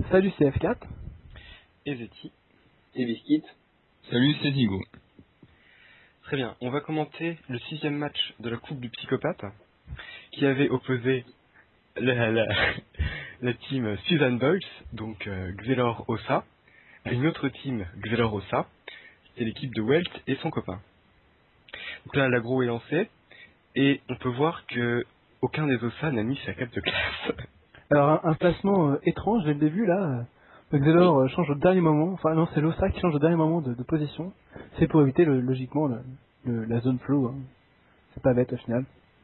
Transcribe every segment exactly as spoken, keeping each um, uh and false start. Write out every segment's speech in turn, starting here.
Salut C F quatre. Et Zeti. Et Biscuit. Salut, c'est Zigo. Très bien, on va commenter le sixième match de la Coupe du Psychopathe, qui avait opposé la, la, la team Suzanne Boyce, donc euh, Xelor Ossa, à une autre team Xelor Ossa, c'est l'équipe de Welt et son copain. Donc là, l'agro est lancé, et on peut voir que aucun des Ossa n'a mis sa cape de classe. Alors un, un placement euh, étrange dès le début là. Euh, Xelor oui. euh, change au dernier moment, enfin non c'est l'Ossa qui change au dernier moment de, de position. C'est pour éviter le, logiquement le, le, la zone flow. Hein. C'est pas bête au final.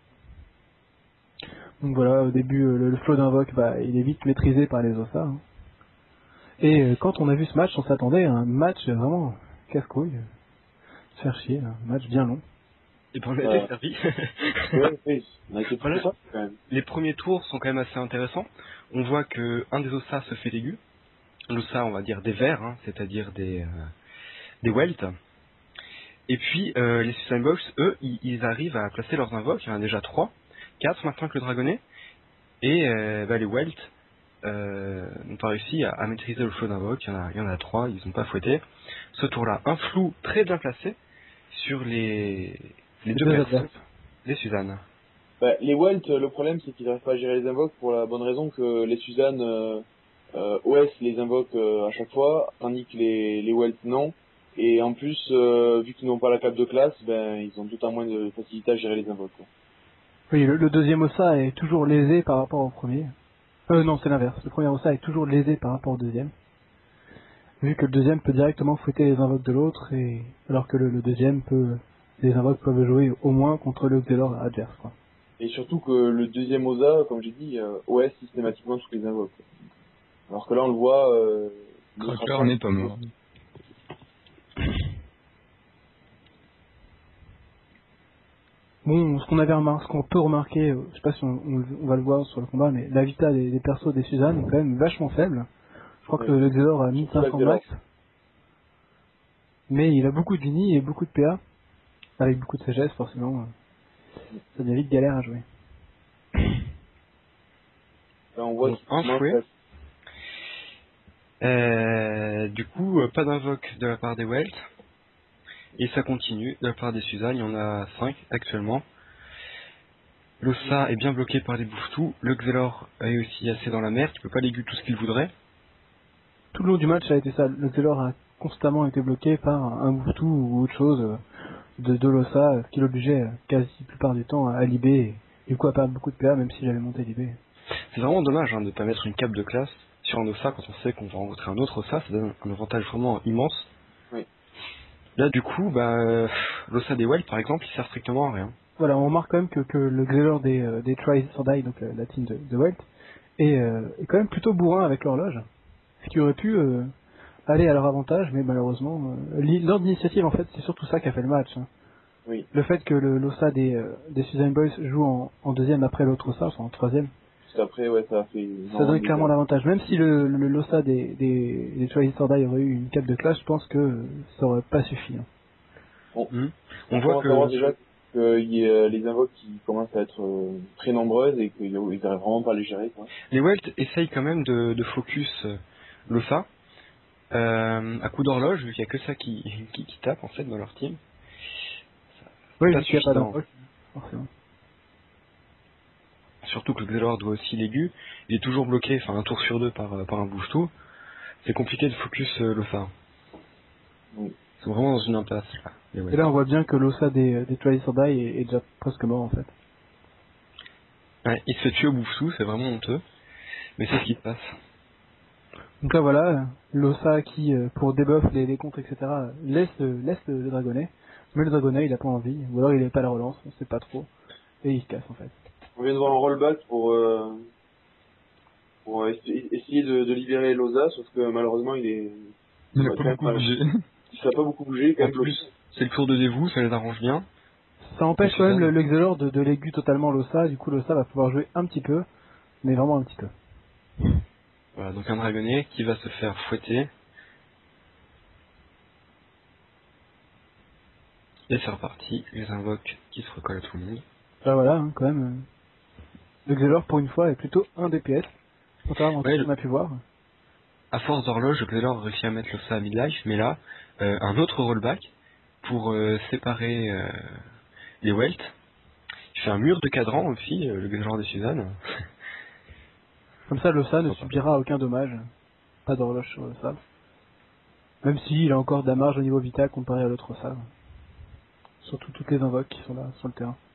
Donc voilà, au début euh, le, le flow d'invoque, bah, il est vite maîtrisé par les Ossa. Hein. Et euh, quand on a vu ce match, on s'attendait à un match vraiment casse-couille. Se faire chier, un match bien long. Et ben on a ouais. été servi. ouais, oui, on a été voilà. ça, quand même. Les premiers tours sont quand même assez intéressants. On voit que un des Ossa se fait l'aigu. L'Ossa, on va dire des verts, hein, c'est-à-dire des euh, des Welt. Et puis euh, les Suzanne Boyce, eux, ils, ils arrivent à placer leurs invoques. Il y en a déjà trois, quatre maintenant que le dragonnet. Et euh, bah, les Welt euh, n'ont pas réussi à, à maîtriser le flow d'invoque. Il y en a, il y en a trois, ils n'ont pas fouetté. Ce tour-là, un flou très bien placé sur les les deux personnes, les Suzanne. Bah, les Welt, le problème c'est qu'ils n'arrivent pas à gérer les invoques pour la bonne raison que les Suzanne euh, euh, O S les invoquent euh, à chaque fois, tandis que les, les Welt non. Et en plus, euh, vu qu'ils n'ont pas la cape de classe, ben ils ont tout un moins de facilité à gérer les invoques. Quoi. Oui, le, le deuxième Ossa est toujours lésé par rapport au premier. Euh non, c'est l'inverse. Le premier Ossa est toujours lésé par rapport au deuxième. Vu que le deuxième peut directement fouetter les invoques de l'autre, et alors que le, le deuxième peut, les invoques peuvent jouer au moins contre le Xelor adverse. Quoi. Et surtout que le deuxième Osa, comme j'ai dit, euh, O S systématiquement tous les invoques. Quoi. Alors que là on le voit. Euh, Cracker n'est pas mort. Bon, ce qu'on avait remarqué, ce qu'on peut remarquer, euh, je sais pas si on, on, on va le voir sur le combat, mais la vita des, des persos des Suzanne est quand même vachement faible. Je crois oui. que le Xelor a mille cinq cents max. Mais il a beaucoup de Vini et beaucoup de P A. Avec beaucoup de sagesse, forcément. Ça devient vite galère à jouer. Là, on voit bon, un fouet. Euh, du coup, euh, pas d'invoque de la part des Welt. Et ça continue de la part des Suzanne. Il y en a cinq actuellement. L'Ossa est bien bloqué par les bouffetous. Le Xelor est aussi assez dans la merde. Il peut pas léguer tout ce qu'il voudrait. Tout le long du match, ça a été ça. Le Xelor a constamment été bloqué par un bouffetou ou autre chose de, de l'Ossa, ce qui l'obligeait quasi la plupart du temps à libé. Et du coup, à perdre beaucoup de P A, même s'il avait monté libé. C'est vraiment dommage hein, de ne pas mettre une cape de classe sur un Ossa quand on sait qu'on va rencontrer un autre Ossa. Ça donne un avantage vraiment immense. Oui. Là, du coup, bah, l'Ossa des Welt, par exemple, il sert strictement à rien. Voilà, on remarque quand même que, que le Xelor des, euh, des Try or Die, donc euh, la team de, de Welt, est, euh, est quand même plutôt bourrin avec l'horloge. Ce qui aurait pu euh, aller à leur avantage, mais malheureusement, euh, l'ordre d'initiative, en fait, c'est surtout ça qui a fait le match. Hein. Oui. Le fait que le l'Ossa des, euh, des Suzanne Boyce joue en, en deuxième après l'autre Ossa, enfin en troisième. Juste après, ouais, ça a fait... Ça donne clairement l'avantage. Même si le, le l'Ossa des, des, des Try or Die aurait eu une cape de classe, je pense que ça aurait pas suffi. Hein. Bon. Mmh. On, on voit que... déjà qu'il y a les invoques qui commencent à être euh, très nombreuses et qu'ils n'arrivent vraiment pas à les gérer. Quoi. Les Welt essayent quand même de, de focus euh, l'Ossa euh, à coup d'horloge, vu qu'il n'y a que ça qui, qui, qui tape en fait dans leur team. Oui, vu qu'il n'y a pas d'invoque, forcément. Surtout que le Xelor doit aussi l'aigu, il est toujours bloqué, enfin un tour sur deux par, par un bouge-tout. C'est compliqué de focus euh, l'Ossa. Oui. Ils sont vraiment dans une impasse là. Et là on voit bien que l'Ossa des, des Try or Die est, est déjà presque mort en fait. Ouais, il se fait tuer au bouge-tout, c'est vraiment honteux. Mais c'est ce qui se passe. Donc là voilà, l'Ossa qui, euh, pour debuff les, les contres, et cetera, laisse, euh, laisse le, le dragonnet, mais le dragonnet il a pas envie, ou alors il n'avait pas la relance, on sait pas trop, et il se casse en fait. On vient de voir un rollback pour, euh, pour essayer de, de libérer l'Osa, sauf que malheureusement il est... Il n'a pas beaucoup bougé. Il n'a pas beaucoup bougé, quand même. Plus, c'est le tour de dévou, ça les arrange bien. Ça empêche quand même le, le Xelor de, de l'aigu totalement l'Ossa, du coup l'Ossa va pouvoir jouer un petit peu, mais vraiment un petit peu. Voilà, donc un dragonnet qui va se faire fouetter. Et c'est reparti, les invoques qui se recollent à tout le monde. Là voilà, hein, quand même, euh, le Xelor pour une fois est plutôt un D P S, contrairement à ouais, ce qu'on a pu voir. à force d'horloge, Xelor réussit à mettre l'Ossa à midlife, mais là, euh, un autre rollback pour euh, séparer euh, les Welt. Il fait un mur de cadran aussi, euh, le Xelor de Suzanne. Comme ça, l'Ossa ne subira aucun dommage. Pas d'horloge sur le sable. Même s'il a encore de la marge au niveau vital comparé à l'autre Ossa. Surtout toutes les invoques qui sont là sur le terrain.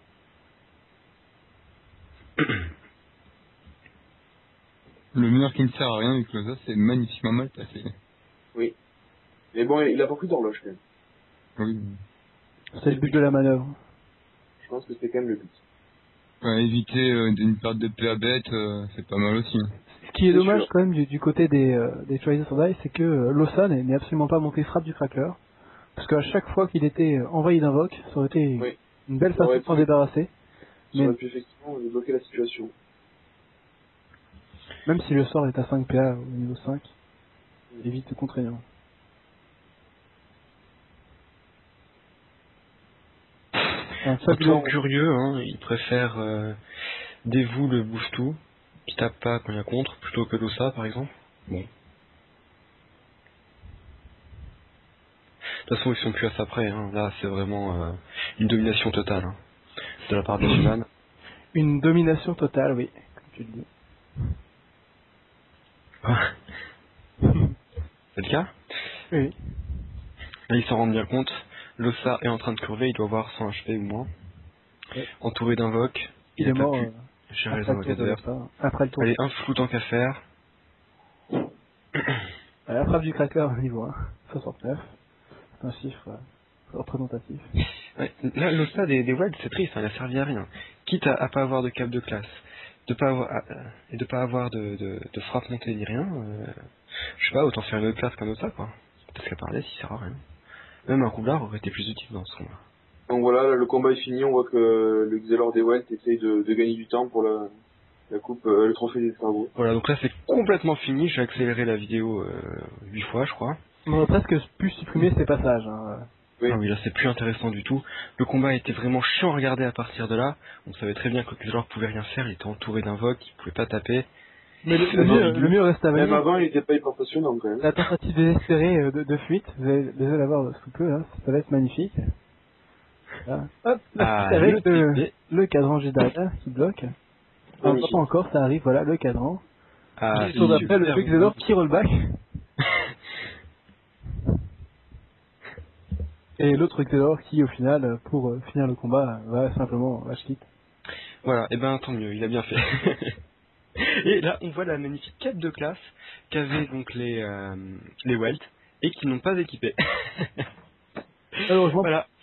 Le mur qui ne sert à rien avec l'Ossa, c'est magnifiquement mal placé. Oui. Mais bon, il a pas pris d'horloge quand même. Oui. C'est le but de la manœuvre. Je pense que c'est quand même le but. Ouais, éviter euh, une perte de P A bête, euh, c'est pas mal aussi. Ce qui est, C'est dommage sûr. quand même du, du côté des, euh, des Choices of Dice, c'est que euh, l'Ossa n'est n'est absolument pas monté frappe du craqueur. Parce qu'à chaque fois qu'il était euh, envahi d'invoque, ça aurait été Oui. une belle Ça façon aurait de s'en pu- débarrasser. Ça Mais aurait pu effectivement débloquer la situation. même si le sort est à cinq P A au niveau cinq, il est vite contraignant. Un fabuleux... Autant curieux, hein, il préfère euh, dévoue le bouge tout, qui tape pas quand il y a contre, plutôt que l'Ossa par exemple. Bon. De toute façon, ils sont plus à ça près, hein. Là c'est vraiment euh, une domination totale hein, de la part de Suzanne. Une domination totale, oui, comme tu le dis. C'est le cas. Oui. Là, ils s'en rendent bien compte. L'Ossa est en train de curver, il doit avoir cent H P ou moins. Ouais. Entouré d'invoques, Il, il est a pas mort pu euh, gérer les après, le invoques tour de adverses. l'Ossa. Après le tour. Allez, un flou tant qu'à faire. Euh, La frappe du cracker au niveau un, soixante-neuf. C'est un chiffre euh, représentatif. Ouais, là, l'Ossa des, des Wilds, c'est triste, hein, il a servi à rien. Quitte à, à pas avoir de cap de classe, de pas avoir, à- à- et de pas avoir de, de, de frappe montée ni rien, euh, je sais pas, autant faire une autre classe qu'un Ossa, quoi. Parce qu'à part là, il sert à rien. Même un roublard aurait été plus utile dans ce combat. Donc voilà, là, le combat est fini, on voit que le Xelor des Welt essaye de, de gagner du temps pour la, la coupe, euh, le trophée des escargots. Voilà, donc là c'est complètement fini, j'ai accéléré la vidéo euh, huit fois, je crois. On aurait presque pu supprimer ces passages. Hein. Oui. Ah oui, là c'est plus intéressant du tout. Le combat était vraiment chiant à regarder à partir de là. On savait très bien que le Xelor pouvait rien faire, il était entouré d'invoques, il pouvait pas taper. Mais le, le Même mieux, avant- le mieux reste à Même venir. avant, il était pas hyper passionnant quand même. La tentative désespérée euh, de, de fuite, vous allez, vous allez la voir sous peu, hein, ça va être magnifique. Là. Hop, la Ah, fuite avec le le, T P. le cadran juste derrière qui bloque. Non, Oui. pas encore, ça arrive, voilà, le cadran. Ah, Et sur d'après, le super. Xelor qui rollback. Et l'autre Xelor qui, au final, pour euh, finir le combat, va simplement lâche quitte. Voilà, et ben tant mieux, il a bien fait. Et là, on voit la magnifique cape de classe qu'avaient donc les, euh, les Welt et qui n'ont pas équipé. Malheureusement, Voilà.